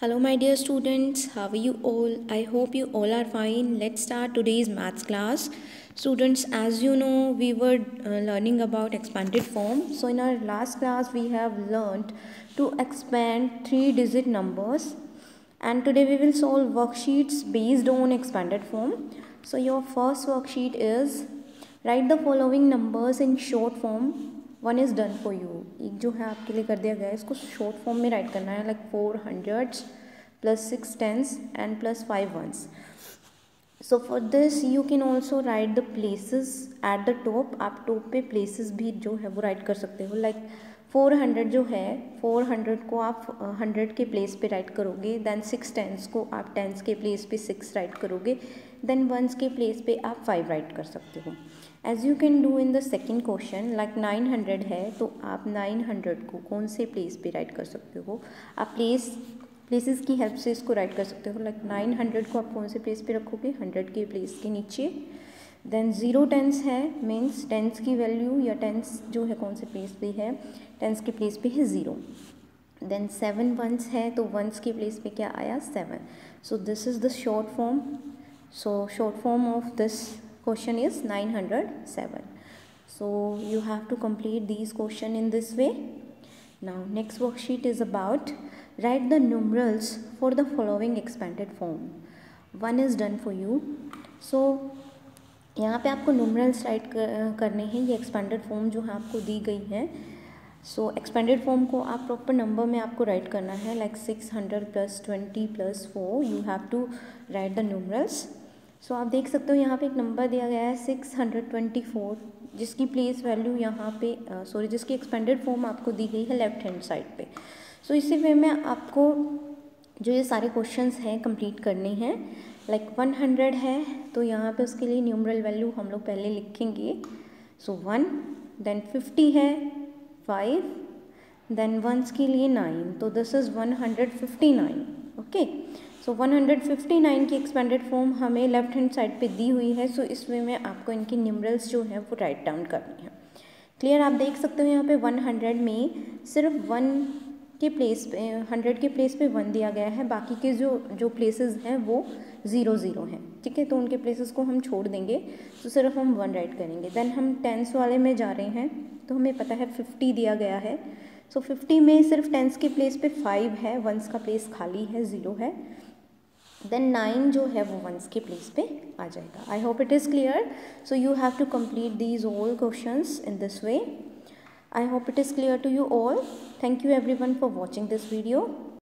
Hello my dear students, how are you all? I hope you all are fine. Let's start today's maths class. Students, as you know, we were learning about expanded form. So in our last class we have learned to expand 3-digit numbers, and today we will solve worksheets based on expanded form. So your first worksheet is write the following numbers in short form. One is done for you. एक जो है आपके लिए कर दिया गया है, इसको शॉर्ट फॉर्म में राइट करना है, like 4 hundreds plus 6 tens and plus 5 ones. So for this you can also write the places at the top. आप टॉप पे प्लेसेस भी जो है वो राइट कर सकते हो. लाइक 400 जो है, 400 को आप 100 के प्लेस पे राइट करोगे. देन 6 tens को आप टेंस के प्लेस पे 6 राइट करोगे. देन वंस के प्लेस पे आप 5 राइट कर सकते हो. As you can do in the second question, like 900 है तो आप 900 को कौन से प्लेस पे राइट कर सकते हो. आप प्लेसेस की हेल्प से इसको राइट कर सकते हो. लाइक 900 को आप कौन से प्लेस पे रखोगे, 100 के प्लेस के नीचे. देन 0 tens है, मीन्स टेंस की वैल्यू या टेंस जो है कौन से प्लेस पे है, टेंस के प्लेस पे है 0. देन 7 ones है तो वंस के प्लेस पे क्या आया, 7. So this is the short form. So short form of this question is 907. So you have to complete these question in this way. Now next worksheet is about write the numerals for the following expanded form. One is done for you. So यहाँ पे आपको numerals right करने हैं. ये expanded form जो है आपको दी गई है. सो एक्सपेंडेड फॉर्म को आप प्रॉपर नंबर में आपको राइट करना है. Like 600 plus 20 plus 4 you have to write the numerals. So आप देख सकते हो यहाँ पे एक नंबर दिया गया है 624, जिसकी प्लेस वैल्यू यहाँ पे जिसकी एक्सपेंडेड फॉर्म आपको दी गई है लेफ्ट हैंड साइड पे. सो इसी वे में आपको जो ये सारे क्वेश्चंस हैं कंप्लीट करने हैं. लाइक 100 है तो यहाँ पे उसके लिए न्यूमरल वैल्यू हम लोग पहले लिखेंगे. सो 1. देन 50 है 5. देन वंस के लिए 9, तो दिस इज़ 159. ओके. सो 159 की एक्सपेंडेड फॉर्म हमें लेफ्ट हैंड साइड पे दी हुई है. सो इस वे में आपको इनकी न्यूमरल्स जो है वो राइट डाउन करनी है. क्लियर. आप देख सकते हो यहाँ पे 100 में सिर्फ 1 के प्लेस पे 100 के प्लेस पे 1 दिया गया है. बाकी के जो प्लेसेस हैं वो 0 हैं. ठीक है, तो उनके प्लेसेस को हम छोड़ देंगे. तो सिर्फ हम 1 राइट करेंगे. देन हम टेंस वाले में जा रहे हैं तो हमें पता है 50 दिया गया है. सो 50 में सिर्फ टेंस के प्लेस पे 5 है, वंस का प्लेस खाली है, 0 है. देन 9 जो है वो वंस के प्लेस पे आ जाएगा. I hope it is clear. So you have to complete these all questions in this way. I hope it is clear to you all. Thank you everyone for watching this video.